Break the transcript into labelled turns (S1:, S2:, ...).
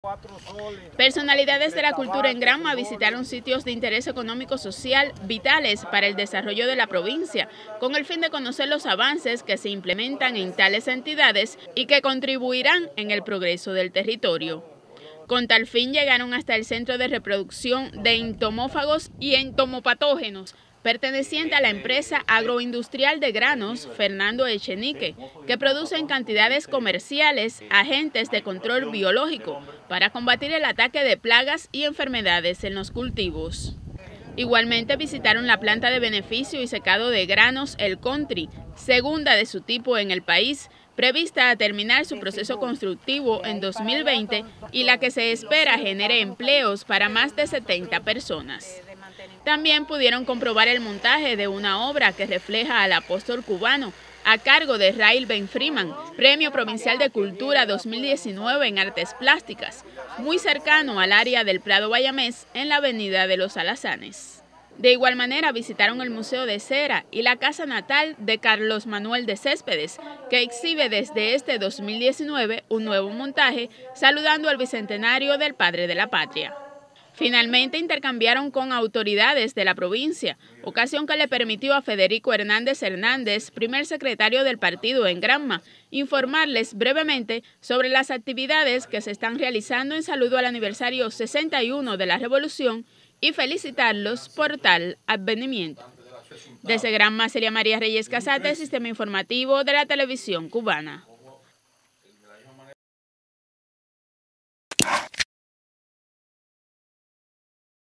S1: Personalidades de la cultura en Granma visitaron sitios de interés económico-social vitales para el desarrollo de la provincia, con el fin de conocer los avances que se implementan en tales entidades y que contribuirán en el progreso del territorio. Con tal fin llegaron hasta el Centro de Reproducción de Entomófagos y Entomopatógenos, perteneciente a la empresa agroindustrial de granos Fernando Echenique, que produce en cantidades comerciales agentes de control biológico para combatir el ataque de plagas y enfermedades en los cultivos. Igualmente visitaron la planta de beneficio y secado de granos El Country, segunda de su tipo en el país, prevista a terminar su proceso constructivo en 2020 y la que se espera genere empleos para más de 70 personas. También pudieron comprobar el montaje de una obra que refleja al apóstol cubano a cargo de Rail Ben Freeman, Premio Provincial de Cultura 2019 en Artes Plásticas, muy cercano al área del Prado Bayamés en la Avenida de los Alazanes. De igual manera visitaron el Museo de Cera y la casa natal de Carlos Manuel de Céspedes, que exhibe desde este 2019 un nuevo montaje saludando al bicentenario del Padre de la Patria. Finalmente intercambiaron con autoridades de la provincia, ocasión que le permitió a Federico Hernández Hernández, primer secretario del partido en Granma, informarles brevemente sobre las actividades que se están realizando en saludo al aniversario 61 de la Revolución y felicitarlos por tal advenimiento. Desde Granma, Celia María Reyes Casate, Sistema Informativo de la Televisión Cubana.